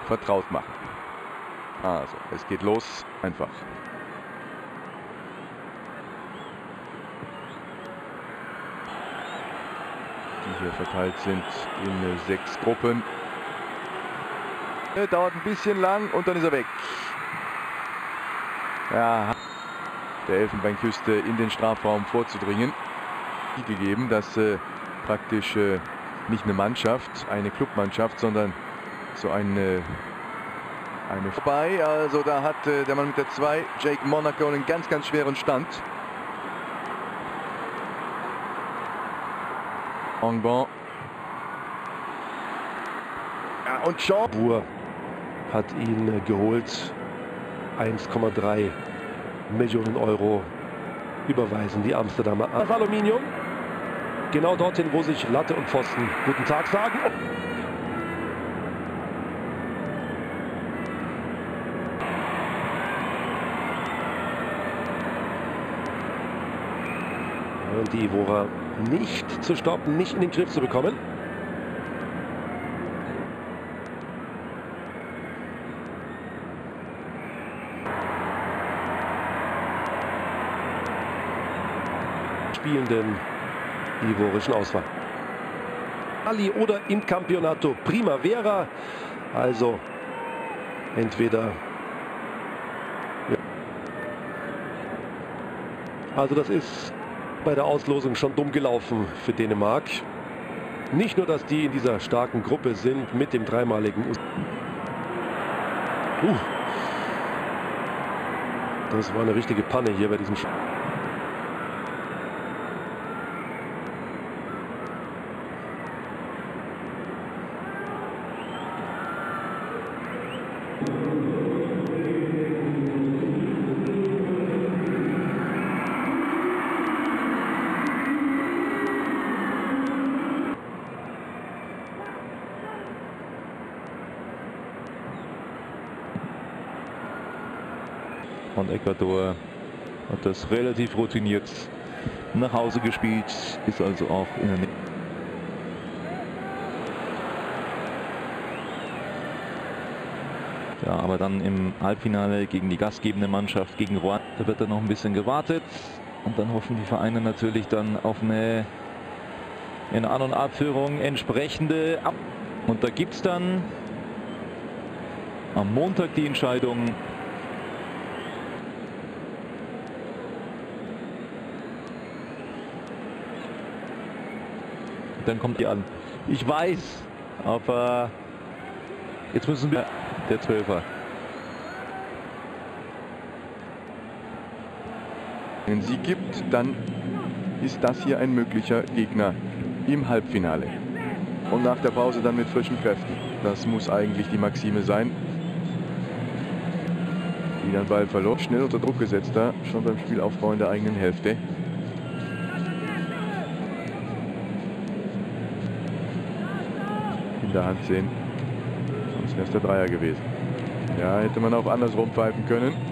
vertraut machen. Also, es geht los, einfach. Die hier verteilt sind in 6 Gruppen. Dauert ein bisschen lang und dann ist er weg. Ja, der Elfenbeinküste in den Strafraum vorzudringen. Gegeben, dass praktisch nicht eine Mannschaft, eine Clubmannschaft, sondern so eine vorbei. Also da hat der Mann mit der 2, Jake Monaco, einen ganz, ganz schweren Stand. Engbon. Ja, und Jean Buhr hat ihn geholt. 1,3 Millionen Euro überweisen die Amsterdamer. Das Aluminium. Genau dorthin, wo sich Latte und Pfosten guten Tag sagen. Und die Ivora nicht zu stoppen, nicht in den Griff zu bekommen. Spielenden ivorischen Auswahl. Ali oder im Campionato Primavera. Also entweder. Ja. Also das ist bei der Auslosung schon dumm gelaufen für Dänemark. Nicht nur, dass die in dieser starken Gruppe sind mit dem dreimaligen. Das war eine richtige Panne hier bei diesem Spiel. Und Ecuador hat das relativ routiniert nach Hause gespielt, ist also auch in der Nähe. Ja, aber dann im Halbfinale gegen die gastgebende Mannschaft, gegen Ruanda, da wird dann noch ein bisschen gewartet. Und dann hoffen die Vereine natürlich dann auf eine in An- und Abführung entsprechende Und da gibt es dann am Montag die Entscheidung. Dann kommt die an. Ich weiß, aber jetzt müssen wir der 12er. Wenn es Sieg gibt, dann ist das hier ein möglicher Gegner im Halbfinale. Und nach der Pause dann mit frischen Kräften. Das muss eigentlich die Maxime sein. Wieder ein Ball verloren, schnell unter Druck gesetzt da, schon beim Spielaufbau in der eigenen Hälfte. In der Hand sehen, sonst wäre es der Dreier gewesen. Ja, hätte man auch andersrum pfeifen können.